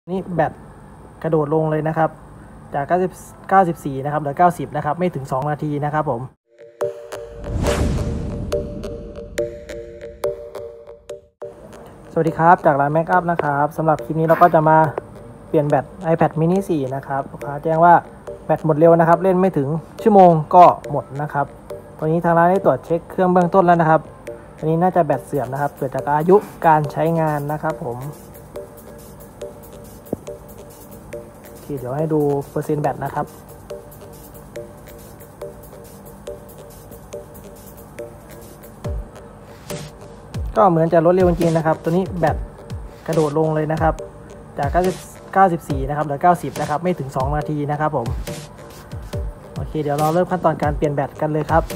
นี่แบตกระโดดลงเลยนะครับจาก94นะครับเหลือ90นะครับไม่ถึง2นาทีนะครับผมสวัสดีครับจากร้านแม็กอัพนะครับสำหรับคลิปนี้เราก็จะมาเปลี่ยนแบต iPad mini 4นะครับลูกค้าแจ้งว่าแบตหมดเร็วนะครับเล่นไม่ถึงชั่วโมงก็หมดนะครับตอนนี้ทางร้านได้ตรวจเช็คเครื่องเบื้องต้นแล้วนะครับอันนี้น่าจะแบตเสื่อมนะครับเกิดจากอายุการใช้งานนะครับผมเดี๋ยวให้ดูเปอร์เซ็นต์แบตนะครับก็เหมือนจะลดเร็วจริงๆนะครับตัวนี้แบตกระโดดลงเลยนะครับจาก94นะครับเหลือ90นะครับไม่ถึง2นาทีนะครับผมโอเคเดี๋ยวเราเริ่มขั้นตอนการเปลี่ยนแบตกันเลยครับ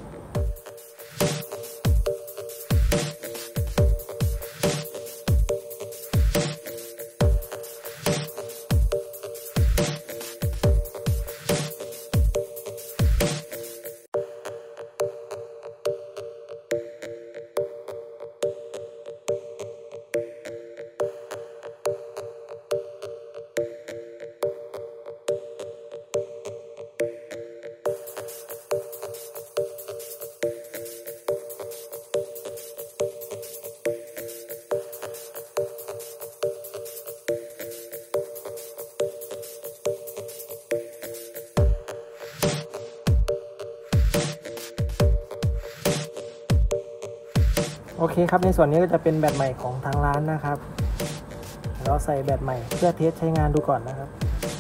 โอเคครับในส่วนนี้ก็จะเป็นแบตใหม่ของทางร้านนะครับเราใส่แบตใหม่เพื่อเทสใช้งานดูก่อนนะครับ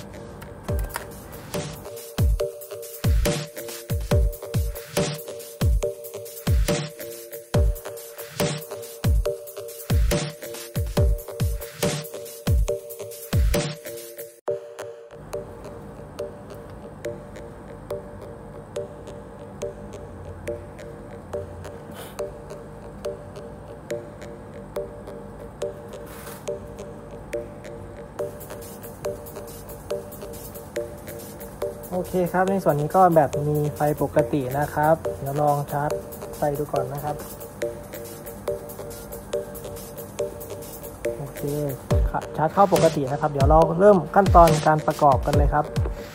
โอเคครับในส่วนนี้ก็แบตมีไฟปกตินะครับเดี๋ยวลองชาร์จไฟดูก่อนนะครับโอเคชาร์จเข้าปกตินะครับเดี๋ยวเราเริ่มขั้นตอนการประกอบกันเลยครับ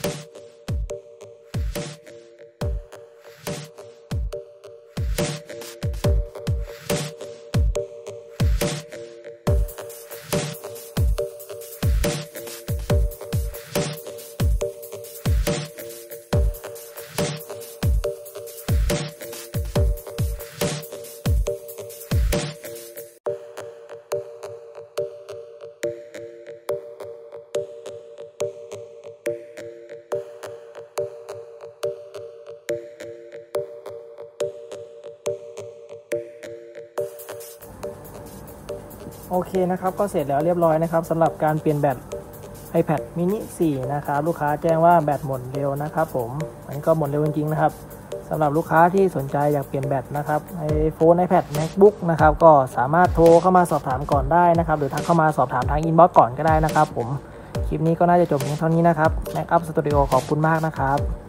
โอเคนะครับก็เสร็จแล้วเรียบร้อยนะครับสำหรับการเปลี่ยนแบต iPad mini 4นะครับลูกค้าแจ้งว่าแบตหมดเร็วนะครับผมอันนี้ก็หมดเร็วจริงๆนะครับสำหรับลูกค้าที่สนใจอยากเปลี่ยนแบตนะครับ iPhone iPad MacBook นะครับก็สามารถโทรเข้ามาสอบถามก่อนได้นะครับหรือทักเข้ามาสอบถามทางอินบ็อกซ์ก่อนก็ได้นะครับผมคลิปนี้ก็น่าจะจบเพียงเท่านี้นะครับ Mac Up Studio ขอบคุณมากนะครับ